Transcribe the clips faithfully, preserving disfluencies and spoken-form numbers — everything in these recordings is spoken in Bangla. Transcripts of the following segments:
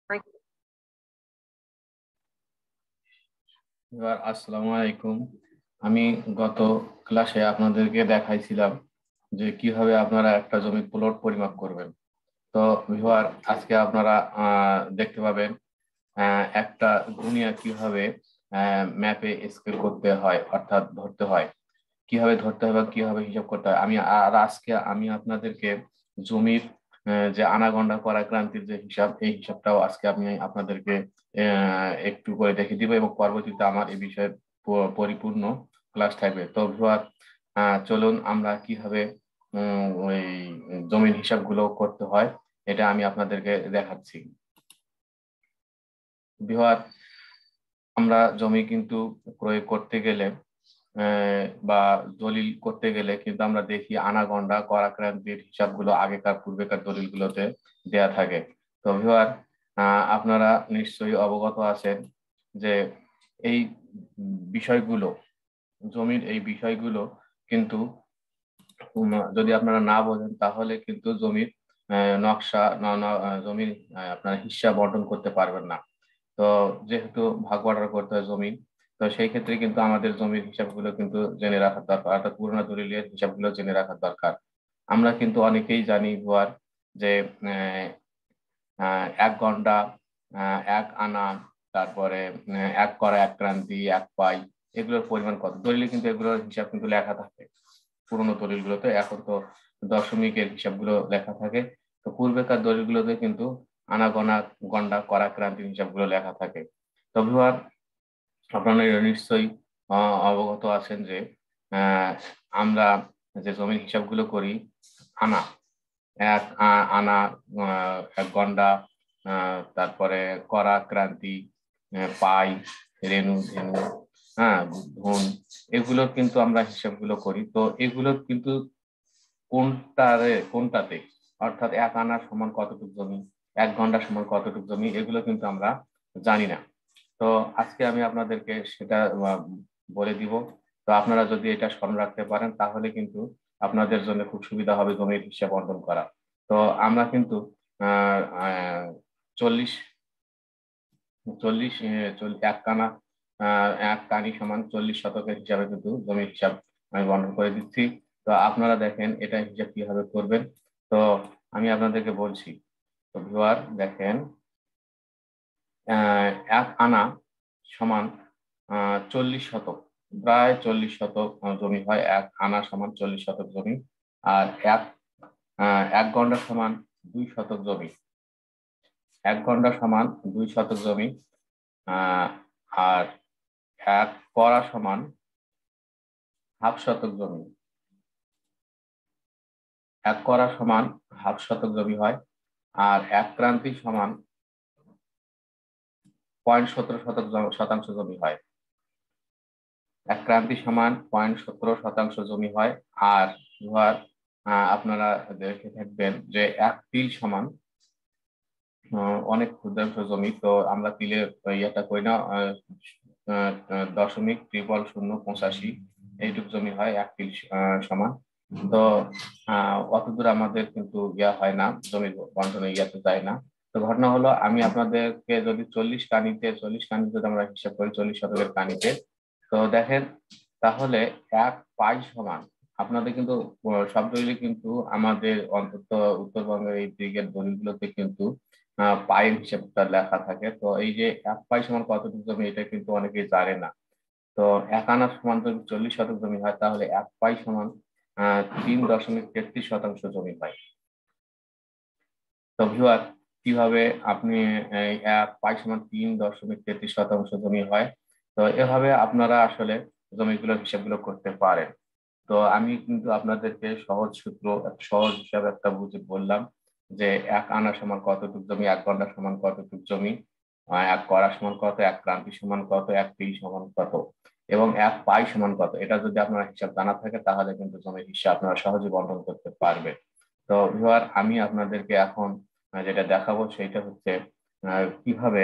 আসসালামু আলাইকুম। আমি গত ক্লাসে আপনাদেরকে দেখাইছিলাম যে কিভাবে আপনারা একটা জমির প্লট পরিমাপ করবেন। তো ভিউয়ার আজকে আপনারা আহ, দেখতে পাবেন আহ, একটা দুনিয়া কিভাবে ম্যাপে স্কেল করতে হয়, অর্থাৎ ধরতে হয়, কিভাবে ধরতে হবে, কিভাবে হিসাব করতে হয়। আমি আর আজকে আমি আপনাদেরকে জমির আহ, যে আনাগন্ডা করাক্রান্তির যে হিসাব, এই হিসাবটাও আজকে আমি আপনাদেরকে আহ, একটু করে দেখিয়ে দিব এবং পরবর্তীতে আমার এই বিষয়ে প- পরিপূর্ণ ক্লাস থাকবে। তো ভিউয়ার চলুন আমরা কিভাবে উম, ওই জমির হিসাবগুলো করতে হয় এটা আমি আপনাদেরকে দেখাচ্ছি। ভিউয়ার আমরা জমি কিন্তু ক্রয় করতে গেলে আহ, বা দলিল করতে গেলে কিন্তু আমরা দেখি আনাগন্ডা করাক্রান্তির হিসাবগুলো আগেকার পূর্বেকার দলিলগুলোতে দেয়া থাকে। তো ভিউয়ার আপনারা নিশ্চয়ই অবগত আছেন যে এই বিষয়গুলো, জমির এই বিষয়গুলো কিন্তু উম, যদি আপনারা না বোঝেন তাহলে কিন্তু জমির আহ, নকশা ন- ন- আহ, জমির আহ, আপনারা হিস্সা বন্টন করতে পারবেন না। তো যেহেতু ভাগ বাটোয়ারা করতে হয় জমি, তো সেই ক্ষেত্রে কিন্তু আমাদের জমির হিসাবগুলো কিন্তু জেনে রাখা দরকার, অর্থাৎ পুরোনো দলিলের হিসাবগুলো জেনে রাখা দরকার। আমরা কিন্তু অনেকেই জানি ভুয়ার যে আহ, আহ, এক ঘন্টা, আহ, এক আনা, তারপরে আহ, এক করা, এক ক্রান্তি, এক পাই, এগুলোর পরিমাণ কত দলিলে কিন্তু এগুলোর হিসাব কিন্তু লেখা থাকে। পুরোনো দলিলগুলোতে এখন তো দশমিকের হিসাবগুলো লেখা থাকে। তো পূর্বেকার দলিলগুলোতে কিন্তু আনা গণা, গন্ডা, করা, ক্রান্তির হিসাবগুলো লেখা থাকে। তো ভিউয়ার আপনারা নিশ্চয়ই আহ, অবগত আছেন যে আহ, আমরা যে জমির হিসাবগুলো করি, আনা, এক আ- আনা, আহ, এক গন্ডা, আহ, তারপরে করা, ক্রান্তি, আহ, পাই, রেণু, ধেনু, হ্যাঁ, ধুন, এগুলো কিন্তু আমরা হিসাবগুলো করি। তো এগুলো কিন্তু কোনটারে কোনটাতে, অর্থাৎ এক আনা সমান কতটুকু জমি, এক ঘন্টা সমান কতটুকু জমি, এগুলো কিন্তু আমরা জানি না। তো আজকে আমি আপনাদেরকে সেটা আহ, বলে দিব। তো আপনারা যদি এটা স্মরণ রাখতে পারেন তাহলে কিন্তু আপনাদের জন্য খুব সুবিধা হবে জমির হিসাব বন্টন করা। তো আমরা কিন্তু আহ আহ, চল্লিশ চল্লিশ আহ, চল- এক কানা, আহ এক কানি সমান চল্লিশ শতকের হিসাবে কিন্তু জমির হিসাব আমি বন্টন করে দিচ্ছি। তো আপনারা দেখেন এটা হিসাব কিভাবে করবেন। তো আমি আপনাদেরকে বলছি। তো ভিউয়ার দেখেন, আহ এক আনা সমান আহ চল্লিশ শতক, প্রায় চল্লিশ শতক আহ, জমি হয়। এক আনা সমান চল্লিশ শতক জমি। আর এক আহ, এক ঘন্টা সমান দুই শতক জমি। এক ঘন্টা সমান দুই শতক জমি। আহ আর এক কড়া সমান হাফ শতক জমি। এক কড়া সমান হাফ শতক জমি হয়। আর এক ক্রান্তি সমান পয়েন্ট সতেরো শতক জ- শতাংশ জমি হয়। এক ক্রান্তি সমান পয়েন্ট সতেরো শতাংশ জমি হয়। আর ধর আহ, আপনারা দেখে থাকবেন যে এক তিল সমান আহ, অনেক ক্ষুদ্রাংশ জমি। তো আমরা তিলের ইয়েটা করি না, আহ, আহ, আহ, দশমিক ট্রিপল শূন্য পঁচাশি, এইটুক জমি হয় এক তিল আহ, সমান। তো আহ অতদূর আমাদের কিন্তু ইয়া হয় না, জমির বন্টনে ইয়াতে যায় না। তো ঘটনা হলো, আমি আপনাদেরকে যদি চল্লিশ কানিতে চল্লিশ কানিতে যদি আমরা হিসাব করি, চল্লিশ শতকের কানিতে, তো দেখেন তাহলে এক পাই সমান, আপনাদের কিন্তু আহ, সব দলিলে কিন্তু আমাদের অন্তত উত্তরবঙ্গের এই দিকের দলিলগুলোতে কিন্তু আহ পায়ের হিসাবটা লেখা থাকে। তো এই যে এক পাই সমান কতটুকু জমি, এটা কিন্তু অনেকেই জানে না। তো এক আনা সমান যদি চল্লিশ শতক জমি হয় তাহলে এক পাই সমান আহ তিন দশমিক তেত্রিশ শতাংশ জমি হয়। তো ভিউয়ার কিভাবে আপনি এই এক পাই সমান তিন দশমিক তেত্রিশ শতাংশ জমি হয়, তো এভাবে আপনারা আসলে জমিগুলোর হিসাবগুলো করতে পারেন। তো আমি কিন্তু আপনাদেরকে সহজ সূত্র, একটা সহজ হিসাব একটা বুঝে বললাম যে এক আনা সমান কতটুক জমি, এক ঘন্টা সমান কতটুক জমি, আহ, এক কড়া সমান কত, এক ক্রান্তি সমান কত, এক তিল সমান কত, এবং এক পাই সমান কত। এটা যদি আপনার হিসাব জানা থাকে তাহলে কিন্তু জমির হিসাব আপনারা সহজে বন্টন করতে পারবেন। তো ভিউয়ার আমি আপনাদেরকে এখন আহ, যেটা দেখাবো সেটা হচ্ছে আহ, কিভাবে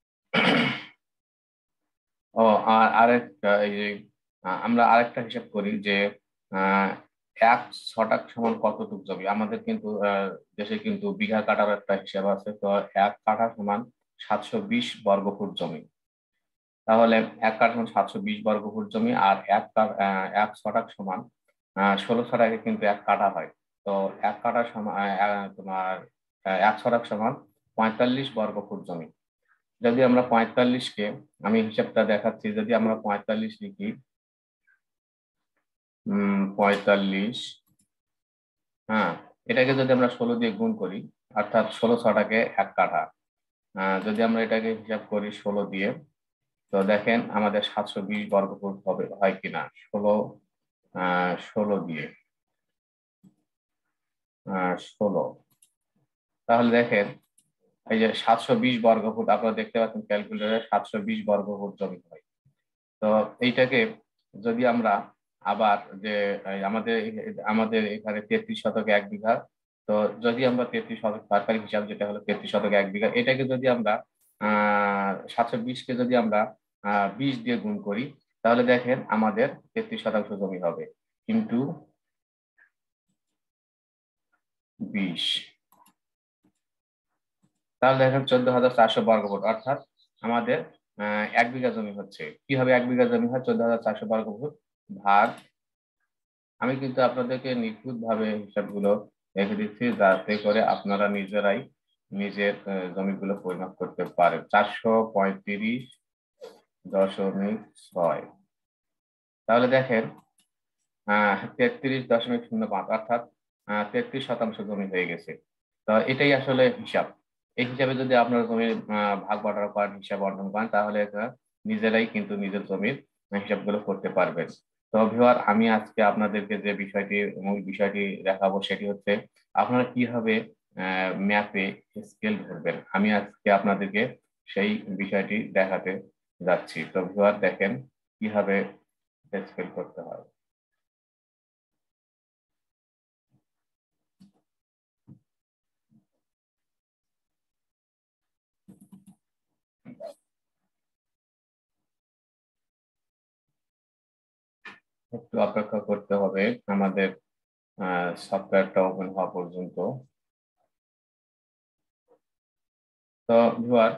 ও আর আরেকটা এই যে আহ, আমরা আরেকটা হিসাব করি যে আহ এক ছটাক সমান কতটুক জমি। আমাদের কিন্তু আহ, দেশে কিন্তু বিঘা কাঠার একটা হিসাব আছে। তো এক কাঠা সমান সাতশো বিশ বর্গ ফুট জমি। তাহলে এক কাঠা সমান সাতশো বিশ বর্গ ফুট জমি, আর এক এক শতক সমান ষোলো শতকে কিন্তু এক কাঠা হয়। তো এক কাঠা সমান তোমার এক শতক সমান পঁয়তাল্লিশ বর্গ ফুট জমি। যদি আমরা পঁয়তাল্লিশকে, আমি হিসাবটা দেখাচ্ছি, যদি আমরা পঁয়তাল্লিশ লিখি, হম পঁয়তাল্লিশ, হ্যাঁ, এটাকে যদি আমরা ষোলো দিয়ে গুণ করি, অর্থাৎ ষোলো শতকে এক কাঠা, যদি আমরা এটাকে হিসাব করি ষোলো দিয়ে, তো দেখেন আমাদের সাতশো বিশ বর্গ ফুট হবে হয় কিনা ষোলো আহ ষোলো দিয়ে আহ ষোলো। তাহলে দেখেন এই যে সাতশো বিশ বর্গ ফুট, আপনারা দেখতে পাচ্ছেন ক্যালকুলেটরে সাতশো বিশ বর্গ ফুট জমি হয়। তো এইটাকে যদি আমরা আবার যে আমাদের আমাদের এখানে তেত্রিশ শতকে এক বিঘা, তো যদি আমরা তেত্রিশ শতক সরকারি হিসাব যেটা হলো তেত্রিশ শতকে এক বিঘা, এটাকে যদি আমরা আহ সাতশো বিশ কে যদি আমরা আহ বিশ দিয়ে গুণ করি, তাহলে দেখেন আমাদের তেত্রিশ শতাংশ জমি হবে, কিন্তু বিশ, তাহলে দেখেন চোদ্দ হাজার চারশো বর্গ ফুট, অর্থাৎ আমাদের আহ এক বিঘা জমি হচ্ছে। কিভাবে এক বিঘা জমি হয়? চোদ্দ হাজার চারশো বর্গ ফুট ভাগ, আমি কিন্তু আপনাদেরকে নিখুঁত ভাবে হিসাবগুলো রেখে দিচ্ছি যাতে করে আপনারা নিজেরাই নিজের জমিগুলো পরিমাপ করতে পারেন। চারশো পঁয়ত্রিশ দশমিক ছয়, তাহলে দেখেন আহ তেত্রিশ দশমিক শূন্য পাঁচ, অর্থাৎ আহ তেত্রিশ শতাংশ জমি হয়ে গেছে। তো এটাই আসলে হিসাব। এই হিসাবে যদি আপনারা জমির আহ ভাগ বাটোয়ারা করেন, হিসাব অর্জন করেন, তাহলে নিজেরাই কিন্তু নিজের জমির হিসাবগুলো করতে পারবেন। তো ভিউয়ার, আমি আজকে আপনাদেরকে যে বিষয়টি মূল বিষয়টি দেখাবো সেটি হচ্ছে আপনারা কিভাবে ম্যাপে স্কেল ধরবেন। আমি আজকে আপনাদেরকে সেই বিষয়টি দেখাতে যাচ্ছি। তো ভিউয়ার দেখেন কিভাবে স্কেল করতে হয়। একটু অপেক্ষা করতে হবে আমাদের সফটওয়্যারটা ওপেন হওয়া পর্যন্ত। তো ভিউয়ার,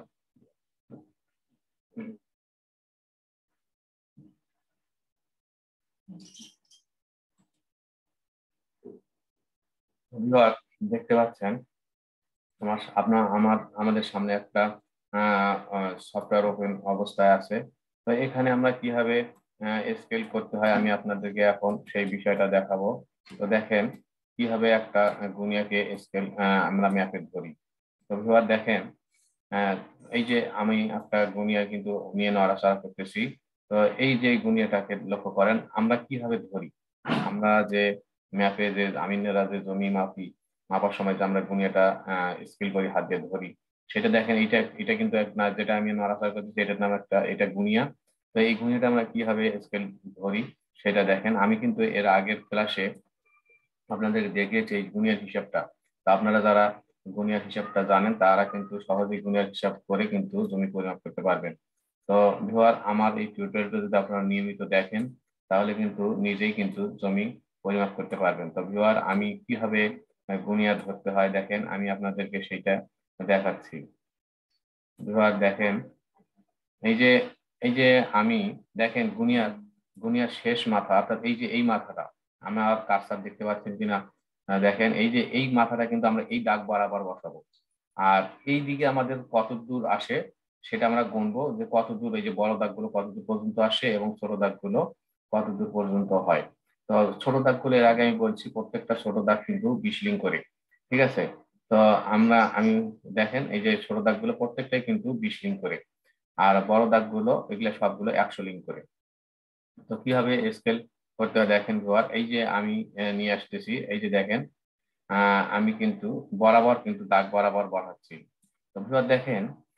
ভিউয়ার দেখতে পাচ্ছেন আমার আপনার আমার আমাদের সামনে একটা সফটওয়্যার ওপেন অবস্থায় আছে। তো এখানে আমরা কিভাবে স্কেল করতে হয় আমি আপনাদেরকে এখন সেই বিষয়টা দেখাবো। তো দেখেন কিভাবে একটা গুনিয়াকে স্কেল আমরা ম্যাপে ধরি। তো ভিউয়ার দেখেন আহ এই যে আমি একটা গুনিয়া কিন্তু নিয়ে নড়াচড়া করতেছি। তো এই যে গুনিয়াটাকে লক্ষ্য করেন, আমরা কিভাবে ধরি? আমরা যে ম্যাপে যে আমিনেরা যে জমি মাপি, মাপার সময় যে আমরা গুনিয়াটা স্কেল করি, হাত দিয়ে ধরি, সেটা দেখেন এটা এটা কিন্তু এক না, যেটা আমি নড়াচড়া করতেছি এটার নাম একটা, এটা গুনিয়া। তো এই গুনিয়াটা আমরা কিভাবে স্কেল ধরি সেটা দেখেন। আমি কিন্তু এর আগের ক্লাসে আপনাদের দেখিয়েছি এই গুনিয়ার হিসাবটা। তো আপনারা যারা গুনিয়ার হিসাবটা জানেন তারা কিন্তু সহজেই গুনিয়ার হিসাব করে কিন্তু জমি পরিমাপ করতে পারবেন। তো ভিউয়ার, আমার এই টিউটোরিয়ালটা যদি আপনারা নিয়মিত দেখেন তাহলে কিন্তু নিজেই কিন্তু জমি পরিমাপ করতে পারবেন। তো ভিউয়ার, আমি কিভাবে গুনিয়া ধরতে হয় দেখেন, আমি আপনাদেরকে সেটা দেখাচ্ছি। ভিউয়ার দেখেন এই যে এই যে আমি দেখেন গুনিয়ার গুনিয়ার শেষ মাথা, অর্থাৎ এই যে এই মাথাটা, আমার কার্সার দেখতে পাচ্ছেন কিনা দেখেন, এই যে এই মাথাটা কিন্তু আমরা এই দাগ বরাবর বসাবো। আর এই দিকে আমাদের কত দূর আসে সেটা আমরা গুনবো, যে কত দূর এই যে বড় দাগগুলো কত দূর পর্যন্ত আসে এবং ছোট দাগগুলো কত দূর পর্যন্ত হয়। তো ছোট দাগগুলো এর আগে আমি বলছি প্রত্যেকটা ছোট দাগ কিন্তু বিশ লিং করে, ঠিক আছে? তো আমরা আমি দেখেন এই যে ছোট দাগগুলো প্রত্যেকটাই কিন্তু বিশ লিং করে, আর বড় দাগগুলো এগুলো সবগুলো একশো লিং করে। তো কিভাবে স্কেল করতে হয় দেখেন ভিউয়ার, এই যে আমি নিয়ে আসতেছি, এই যে দেখেন আহ আমি কিন্তু বরাবর কিন্তু দাগ বরাবর বসাচ্ছি। তো ভিউয়ার দেখেন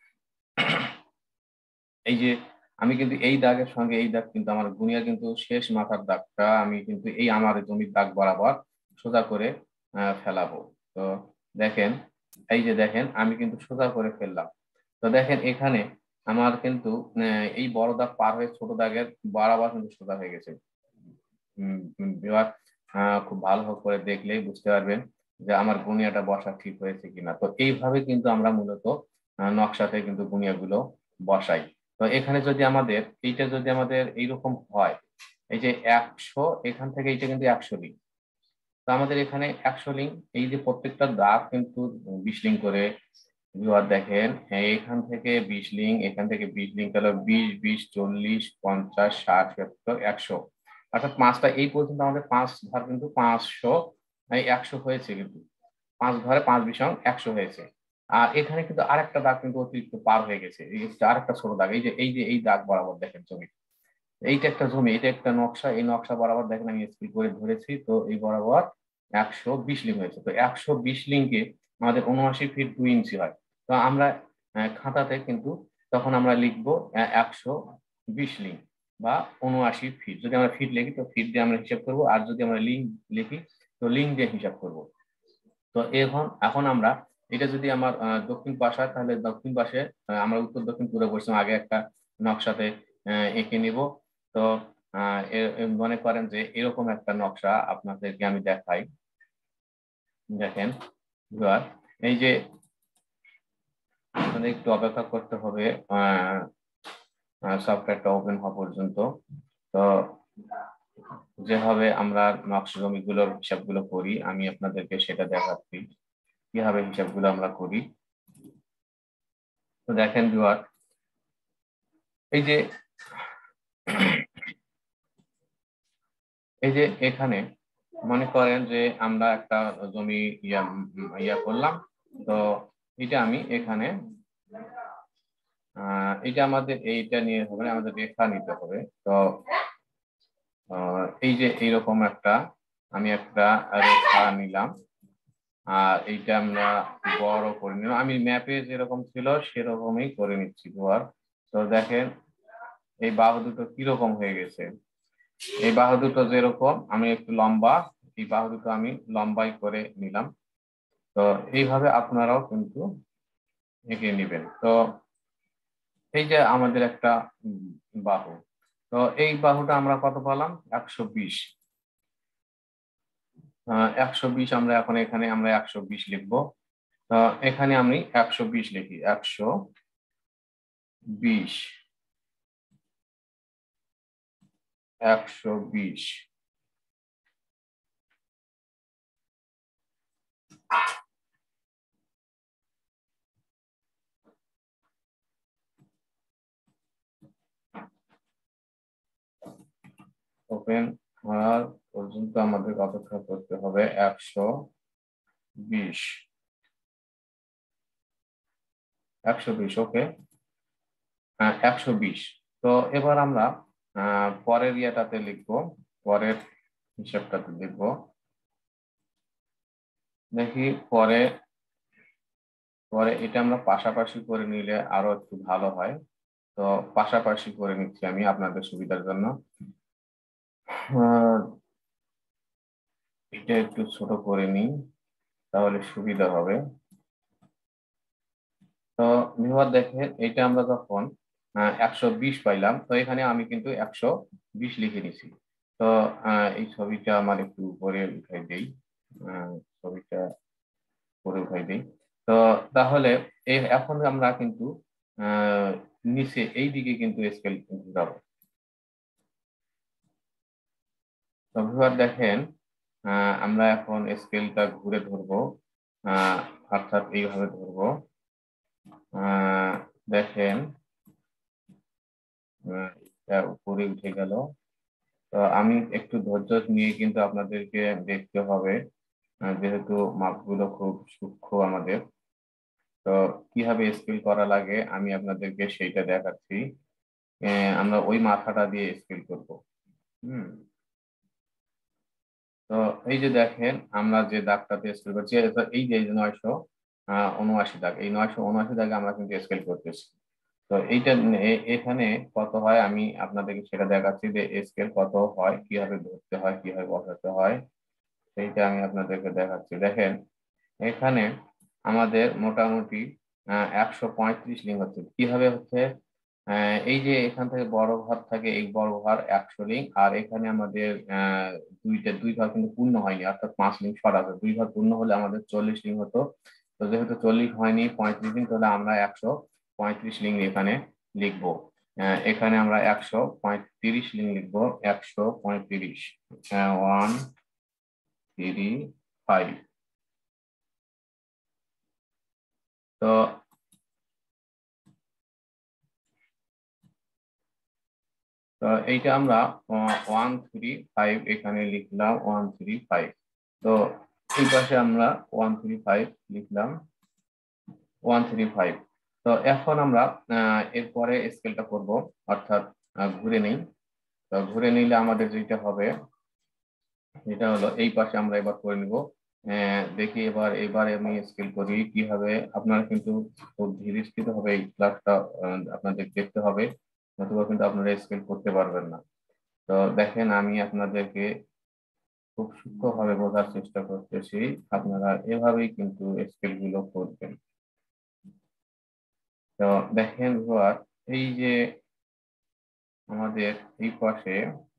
এই যে আমি কিন্তু এই দাগের সঙ্গে এই দাগ কিন্তু আমার গুনিয়া কিন্তু শেষ মাথার দাগটা আমি কিন্তু এই আমার জমির দাগ বরাবর সোজা করে আহ ফেলাবো। তো দেখেন এই যে দেখেন আমি কিন্তু সোজা করে ফেললাম। তো দেখেন এখানে আমার কিন্তু এই বড় দাগ পার হয়ে ছোট দাগের বরাবর কিন্তু সোজা হয়ে গেছে। বিভাগ খুব ভালো করে দেখলেই বুঝতে পারবেন যে আমার গুনিয়াটা বসা ঠিক হয়েছে কিনা। তো এইভাবে কিন্তু আমরা মূলত নকশাতে কিন্তু বুনিয়াগুলো বসাই। তো এখানে যদি আমাদের এইটা যদি আমাদের এইরকম হয়, এই যে একশো এখান থেকে এইটা কিন্তু একশো লিঙ্ক, তো আমাদের এখানে একশো লিঙ্ক, এই যে প্রত্যেকটা দাগ কিন্তু বিশ লিঙ্ক করে দেখেন, এখান থেকে বিশ লিঙ্ক, এখান থেকে বিশ লিঙ্ক, তাহলে বিশ বিশ চল্লিশ পঞ্চাশ ষাট সত্তর একশো, অর্থাৎ পাঁচটা এই পর্যন্ত আমাদের পাঁচ ঘর কিন্তু পাঁচশো এই একশো হয়েছে, কিন্তু পাঁচ ঘরে পাঁচ বিশং একশো হয়েছে। আর এখানে কিন্তু আরেকটা দাগ কিন্তু অতিরিক্ত পার হয়ে গেছে, এই আরেকটা ছোট দাগ, এই যে এই যে এই দাগ বরাবর দেখেন জমি, এইটা একটা জমি, এটা একটা নকশা, এই নকশা বরাবর দেখেন আমি স্কেল করে ধরেছি, তো এই বরাবর একশো বিশ লিঙ্ক হয়েছে। তো একশো বিশ লিঙ্কে আমাদের উনআশি ফিট দুই ইঞ্চি হয়। তো আমরা খাতাতে কিন্তু তখন আমরা লিখবো একশো বিশ লিঙ্ক বা উনআশি ফিট, যদি আমরা ফিট লিখি তো ফিট দিয়ে আমরা হিসাব করবো, আর যদি আমরা লিঙ্ক লিখি তো লিঙ্ক দিয়ে হিসাব করবো। তো এখন এখন আমরা এটা যদি আমার দক্ষিণ পাশ হয়, তাহলে দক্ষিণ পাশে আমরা উত্তর দক্ষিণ পূর্ব পশ্চিম আগে একটা নকশাতে এঁকে নিব। তো মনে করেন যে এরকম একটা নকশা আপনাদেরকে আমি দেখাই, দেখেন এই যে আপনাদের একটু অপেক্ষা করতে হবে সফটওয়্যারটা ওপেন হওয়া পর্যন্ত। তো যেভাবে আমরা নকশা জমিগুলোর হিসাবগুলো করি আমি আপনাদেরকে সেটা দেখাচ্ছি কিভাবে হিসাবগুলো আমরা করি। তো দেখেন ভিউয়ার, এই যে এই যে এখানে মনে করেন যে আমরা একটা জমি ইয়া ইয়া করলাম, তো এটা আমি এখানে আহ এটা আমাদের এইটা নিয়ে হবে, আমাদের রেখা নিতে হবে। তো এই যে এইরকম একটা আমি একটা রেখা নিলাম, আর এইটা আমরা বড় করে নিলাম, আমি ম্যাপে যেরকম ছিল সেরকমই করে নিচ্ছি দুয়ার। তো দেখেন এই বাহু দুটো কিরকম হয়ে গেছে, এই বাহু দুটো যেরকম আমি একটু লম্বা, এই বাহু দুটো আমি লম্বাই করে নিলাম। তো এইভাবে আপনারাও কিন্তু এঁকে নেবেন। তো এই যে আমাদের একটা বাহু, তো এই বাহুটা আমরা কত পেলাম, একশো বিশ। একশো বিশ আমরা এখন এখানে আমরা একশো বিশ লিখবো। এখানে আমি একশো বিশ লিখি, একশো বিশ একশো বিশ ওপেন হওয়ার পর্যন্ত আমাদের অপেক্ষা করতে হবে। একশো বিশ একশো বিশ ওকে, হ্যাঁ একশো বিশ। তো এবার আমরা আহ পরের ইয়েটাতে লিখবো, পরের হিসাবটাতে লিখবো, দেখি পরে পরে এটা আমরা পাশাপাশি করে নিলে আরো একটু ভালো হয়। তো পাশাপাশি করে নিচ্ছি আমি আপনাদের সুবিধার জন্য, এটা একটু ছোট করে নিই তাহলে সুবিধা হবে। তো ভিউয়ার দেখেন এটা আমরা যখন একশো বিশ পাইলাম, তো এখানে আমি কিন্তু একশো বিশ লিখে নিছি। তো এই ছবিটা আমার একটু উপরে উঠাই দেই, ছবিটা উপরে উঠাই দেই। তো তাহলে এই এখন আমরা কিন্তু আহ নিচে এই দিকে কিন্তু স্কেল যাব। তো ভিউয়ার দেখেন আমরা এখন স্কেলটা ঘুরে ধরবো, অর্থাৎ এইভাবে ধরবো। দেখেন উপরে উঠে গেল। তো আমি একটু ধৈর্য নিয়ে কিন্তু আপনাদেরকে দেখতে হবে, যেহেতু মাপগুলো খুব সূক্ষ্ম আমাদের। তো কিভাবে স্কেল করা লাগে আমি আপনাদেরকে সেইটা দেখাচ্ছি। আমরা ওই মাথাটা দিয়ে স্কেল করব। হুম তো এই যে দেখেন আমরা যে দাগটাতে স্কেল করছি, এই যে নয়শো উনআশি দাগ, এই নয়শো উনআশি দাগে আমরা কিন্তু স্কেল করতেছি। তো এইটা এখানে কত হয় আমি আপনাদেরকে সেটা দেখাচ্ছি, যে স্কেল কত হয়, কিভাবে ধরতে হয়, কিভাবে বসাতে হয়, সেইটা আমি আপনাদেরকে দেখাচ্ছি। দেখেন এখানে আমাদের মোটামুটি আহ একশো পঁয়ত্রিশ লিঙ্ক হচ্ছে। কিভাবে হচ্ছে, আহ এই যে এখান থেকে বড় ঘর থাকে, এই বড় ঘর একশো লিঙ্ক, আর এখানে আমাদের আহ দুইটা দুই ঘর কিন্তু পূর্ণ হয়নি, অর্থাৎ পাঁচ লিঙ্ক শর্ট আছে। দুই ঘর পূর্ণ হলে আমাদের চল্লিশ লিঙ্ক হতো, তো যেহেতু চল্লিশ হয়নি পঁয়ত্রিশ দিন, তাহলে আমরা একশো পঁয়ত্রিশ লিঙ্ক এখানে লিখবো। এখানে আমরা একশো পঁয়ত্রিশ লিঙ্ক লিখবো, একশো পঁয়ত্রিশ ওয়ান থ্রি ফাইভ। তো তো এইটা আমরা ওয়ান থ্রি ফাইভ এখানে লিখলাম, ওয়ান থ্রি ফাইভ। তো এই পাশে আমরা ওয়ান থ্রি ফাইভ লিখলাম, ওয়ান থ্রি ফাইভ। তো এখন আমরা এরপরে স্কেলটা করব, অর্থাৎ ঘুরে নেই। তো ঘুরে নিলে আমাদের যেটা হবে এটা হলো এই পাশে আমরা এবার করে নিব। দেখি এবার এবার আমি স্কেল করি কিভাবে। আপনারা কিন্তু খুব ধীরে স্থির হবে এই ক্লাসটা আপনাদের দেখতে হবে, নতুবা কিন্তু আপনারা স্কেল করতে পারবেন না। তো দেখেন আমি আপনাদেরকে খুব সূক্ষ্মভাবে বোঝার চেষ্টা করতেছি, আপনারা এভাবেই কিন্তু স্কেল গুলো করবেন। তো দেখেন এই যে আমাদের এই পাশে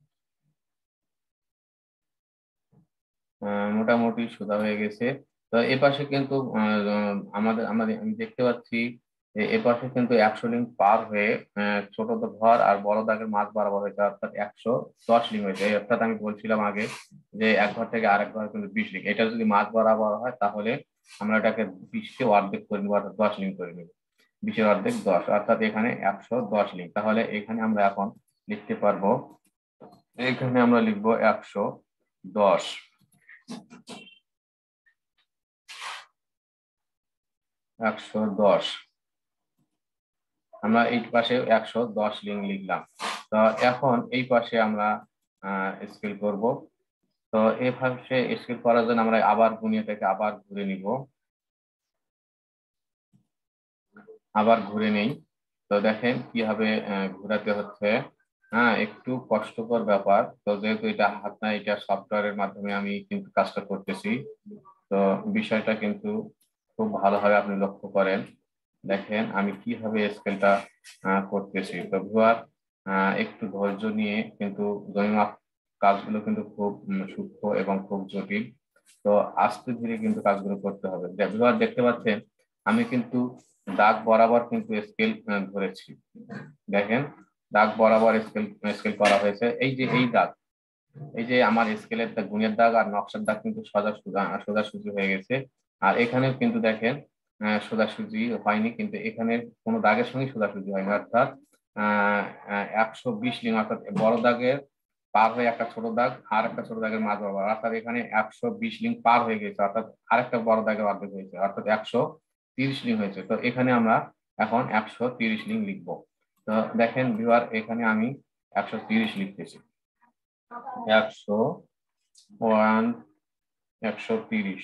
মোটামুটি সোজা হয়ে গেছে। তো এ পাশে কিন্তু আমাদের আমাদের আমি দেখতে পাচ্ছি যে এ পাশে কিন্তু একশো লিঙ্ক পার হয়ে ছোট ঘর আর বড় দাগের মাঝ বরাবর হয়েছে, অর্থাৎ একশো দশ লিঙ্ক হয়েছে। অর্থাৎ আমি বলছিলাম আগে যে এক ঘর থেকে আরেক ঘর কিন্তু বিশ লিঙ্ক, এটা যদি মাঝ বরাবর হয় তাহলে আমরা এটাকে বিশকে অর্ধেক করে নিবো, অর্থাৎ দশ লিঙ্ক করে নিবো। বিশের অর্ধেক দশ, অর্থাৎ এখানে একশো দশ লিঙ্ক। তাহলে এখানে আমরা এখন লিখতে পারবো, এখানে আমরা লিখবো একশো দশ। একশো দশ আমরা এই পাশে একশো দশ লিঙ্ক লিখলাম। তো এখন এই পাশে আমরা স্কেল করব। তো এই পাশে স্কেল করার জন্য আমরা আবার গুণিয়াটাকে আবার ঘুরে নিব, আবার ঘুরে নেই। তো দেখেন কিভাবে ঘোরাতে হচ্ছে। হ্যাঁ, একটু কষ্টকর ব্যাপার। তো যেহেতু এটা হাত না, এটা সফটওয়্যারের মাধ্যমে আমি কিন্তু কাজটা করতেছি। তো বিষয়টা কিন্তু খুব ভালোভাবে আপনি লক্ষ্য করেন। দেখেন আমি কিভাবে স্কেলটা করতেছি। তো ভিউয়ার একটু ধৈর্য নিয়ে, কিন্তু জমিমাপ কাজগুলো কিন্তু খুব সূক্ষ্ম এবং খুব জটিল। তো আস্তে ধীরে কিন্তু কাজগুলো করতে হবে। ভিউয়ার দেখতে পাচ্ছেন আমি কিন্তু দাগ বরাবর কিন্তু স্কেল ধরেছি। দেখেন দাগ বরাবর স্কেল স্কেল করা হয়েছে। এই যে এই দাগ, এই যে আমার স্কেলের গুণের দাগ আর নকশার দাগ কিন্তু সোজা সোজা সোজাসুজি হয়ে গেছে। আর এখানেও কিন্তু দেখেন সোজাসুজি হয়নি, কিন্তু এখানে কোনো দাগের সঙ্গে সোজাসুজি হয়নি। অর্থাৎ আহ একশো বিশ লিঙ্ক, অর্থাৎ বড় দাগের পার হয়ে একটা ছোট দাগ আর একটা ছোট দাগের মাঝ বরাবর, অর্থাৎ এখানে একশো বিশ লিঙ্ক পার হয়ে গেছে, অর্থাৎ আরেকটা বড় দাগের অর্ধেক হয়েছে, অর্থাৎ একশো তিরিশ লিঙ্ক হয়েছে। তো এখানে আমরা এখন একশো তিরিশ লিঙ্ক লিখবো। তো দেখেন ভিউয়ার এখানে আমি একশো তিরিশ লিখতেছি, একশো ওয়ান একশো তিরিশ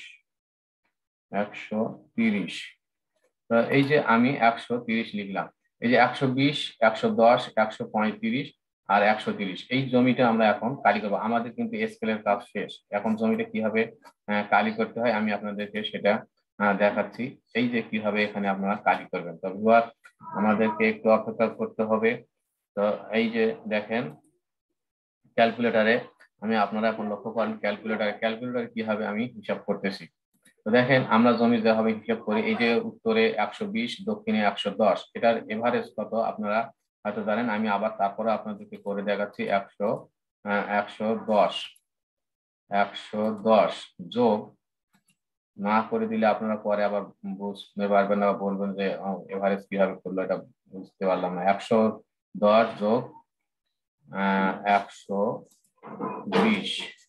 একশো তিরিশ। এই যে আমি একশো তিরিশ লিখলাম। এই যে একশো বিশ, একশো দশ, একশো পঁয়ত্রিশ আর একশো তিরিশ, এই জমিটা আমরা এখন কালি করবো। আমাদের কিন্তু স্কেলের কাজ শেষ, এখন জমিটা কিভাবে কালি করতে হয় আমি আপনাদেরকে সেটা দেখাচ্ছি। এই যে কিভাবে এখানে আপনারা কালি করবেন। তো ভিউয়ার আমাদেরকে একটু অপেক্ষা করতে হবে। তো এই যে দেখেন ক্যালকুলেটরে আমি, আপনারা এখন লক্ষ্য করেন ক্যালকুলেটরে ক্যালকুলেটরে কিভাবে আমি হিসাব করতেছি। তো দেখেন আমরা জমি যেভাবে হিসাব করি, এই যে উত্তরে একশো বিশ, দক্ষিণে একশো দশ, এটার এভারেজ কত আপনারা হয়তো জানেন, আমি আবার তারপরে আপনাদেরকে করে দেখাচ্ছি। একশো একশো দশ একশো দশ যোগ না করে দিলে আপনারা পরে আবার বুঝতে পারবেন না, বলবেন যে এভারেজ কিভাবে করলো, এটা বুঝতে পারলাম না। একশো দশ যোগ আহ একশো বিশ,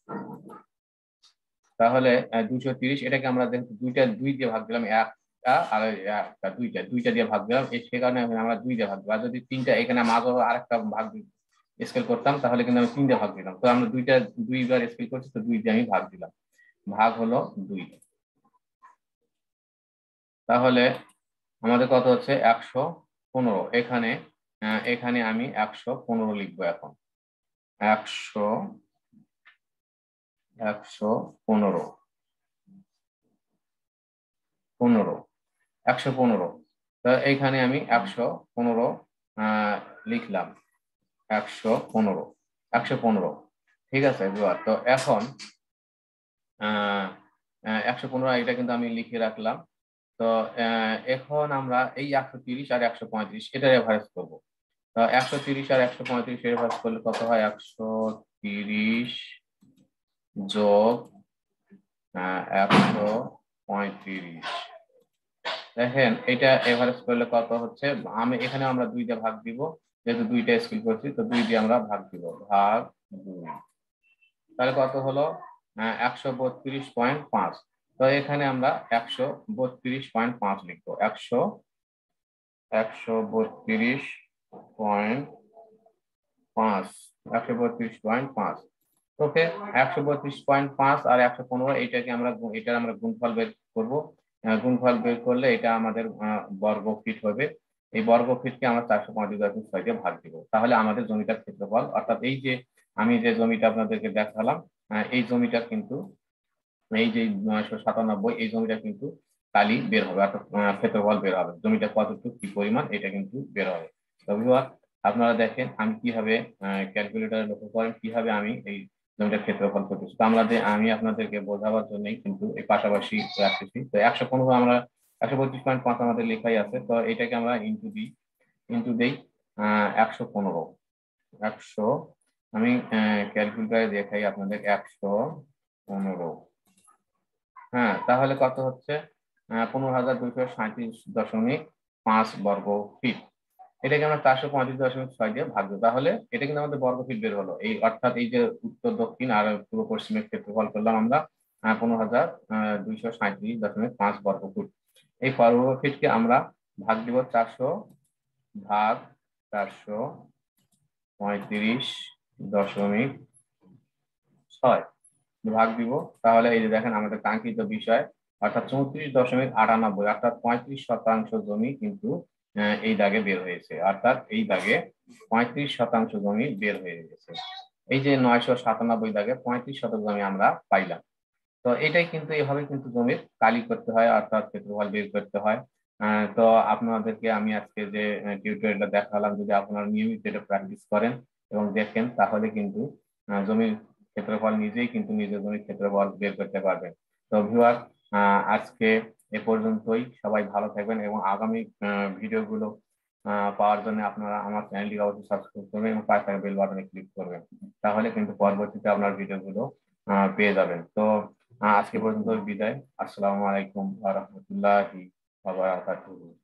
তাহলে দুইশো তিরিশ। এটাকে আমরা যেহেতু দুইটা দুই দিয়ে ভাগ দিলাম, একটা আর একটা দুইটা দুইটা দিয়ে ভাগ দিলাম, সে কারণে আমরা দুই দিয়ে ভাগ দিলাম। আর যদি তিনটা এখানে মাঝে আরেকটা ভাগ স্কেল করতাম তাহলে কিন্তু আমি তিনটা ভাগ দিলাম। তো আমরা দুইটা দুইবার স্কেল করছি, তো দুই দিয়ে আমি ভাগ দিলাম, ভাগ হলো দুই। তাহলে আমাদের কত হচ্ছে একশো পনেরো। এখানে এখানে আমি একশো পনেরো লিখবো এখন। একশো একশো পনেরো পনেরো একশো পনেরো। তো এইখানে আমি একশো পনেরো আহ লিখলাম, একশো পনেরো একশো পনেরো ঠিক আছে। তো এখন আহ একশো পনেরো এটা কিন্তু আমি লিখে রাখলাম। তো এখন আমরা এই একশো তিরিশ আর একশো পঁয়ত্রিশ এটা এভারেজ করবো। তো একশো তিরিশ আর একশো পঁয়ত্রিশ এভারেজ করলে কত হয়? একশো তিরিশ যোগ একশো পঁয়ত্রিশ। দেখেন এটা এভারেজ করলে কত হচ্ছে? আমি এখানে আমরা দুই দিয়ে ভাগ দিব, যেহেতু দুইটা স্কেল করছি, তো দুই দিয়ে আমরা ভাগ দিব, ভাগ দুই। তাহলে কত হলো? একশো বত্রিশ পয়েন্ট পাঁচ। তো এখানে আমরা একশো বত্রিশ পয়েন্ট পাঁচ লিখবো। একশো একশো বত্রিশ পয়েন্ট পাঁচ একশো বত্রিশ পয়েন্ট পাঁচ। ওকে, একশো বত্রিশ পয়েন্ট পাঁচ আর একশো পনেরো এইটাকে আমরা এটার আমরা গুণফল বের করবো। গুণফল বের করলে এটা আমাদের বর্গ ফিট হবে। এই বর্গ ফিটকে আমরা চারশো পঁয়ত্রিশ দশমিক ছয় দিয়ে ভাগ দিব। তাহলে আমাদের জমিটার ক্ষেত্রফল, অর্থাৎ এই যে আমি যে জমিটা আপনাদেরকে দেখালাম, এই জমিটা কিন্তু এই যে নয়শো সাতানব্বই এই জমিটা কিন্তু কালি বের হবে, অর্থাৎ ক্ষেত্রফল বের হবে। জমিটা কতটুকু কি পরিমাণ এটা কিন্তু বের হবে। আপনারা দেখেন আমি কিভাবে ক্যালকুলেটরে লক্ষ্য করেন কিভাবে আমি এই জমিটার ক্ষেত্রফল করতেছি। তো আমরা আমি আপনাদেরকে বোঝাবার জন্যই কিন্তু এই পাশাপাশি রাখতেছি। তো একশো পনেরো আমরা একশো পঁচিশ পয়েন্ট পাঁচ আমাদের লেখাই আছে, তো এটাকে আমরা ইন্টু দিই ইন্টু দেই আহ একশো পনেরো একশো আমি ক্যালকুলেটরে দেখাই আপনাদের একশো পনেরো। হ্যাঁ, তাহলে কত হচ্ছে? পনেরো হাজার দুইশো সাঁত্রিশ দশমিক পাঁচ বর্গ ফিট। এটাকে আমরা চারশো পঁয়ত্রিশ দশমিক ছয় দিয়ে ভাগ দেবো। তাহলে এটা কিন্তু আমাদের বর্গ ফিট বের হলো। এই অর্থাৎ এই যে উত্তর দক্ষিণ আর পূর্ব পশ্চিমের ক্ষেত্রফল করলাম আমরা পনেরো হাজার দুইশো সাঁত্রিশ দশমিক পাঁচ বর্গ ফুট। এই বর্গ ফিটকে আমরা ভাগ দিব চারশো ভাগ চারশো পঁয়ত্রিশ দশমিক ছয় ভাগ দিব। তাহলে এই যে দেখেন আমাদের কাঙ্ক্ষিত বিষয় অর্থাৎ চৌত্রিশ দশমিক আটানব্বই অর্থাৎ পঁয়ত্রিশ শতাংশ জমি কিন্তু এই দাগে বের হয়েছে। অর্থাৎ এই দাগে পঁয়ত্রিশ শতাংশ জমি বের হয়ে গেছে। এই যে নয়শো সাতানব্বই দাগে পঁয়ত্রিশ শতাংশ জমি আমরা পাইলাম। তো এটাই কিন্তু এভাবে কিন্তু জমির কালি করতে হয়, অর্থাৎ ক্ষেত্রফল বের করতে হয়। তো আপনাদেরকে আমি আজকে যে টিউটোরিয়ালটা দেখালাম, যদি আপনারা নিয়মিত এটা প্র্যাকটিস করেন এবং দেখেন তাহলে কিন্তু জমির ক্ষেত্রফল নিজেই কিন্তু নিজের জমির ক্ষেত্রফল বের করতে পারবেন। তো ভিউয়ার, আজকে এ পর্যন্তই। সবাই ভালো থাকবেন এবং আগামী ভিডিওগুলো পাওয়ার জন্য আপনারা আমার চ্যানেলটি অবশ্যই সাবস্ক্রাইব করবেন এবং পাশে থাকা বেল বাটনে ক্লিক করবেন। তাহলে কিন্তু পরবর্তীতে আপনার ভিডিওগুলো পেয়ে যাবেন। তো আজকে পর্যন্ত বিদায়। আসসালামু আলাইকুম ওয়া রাহমাতুল্লাহি ওয়া বারাকাতুহু।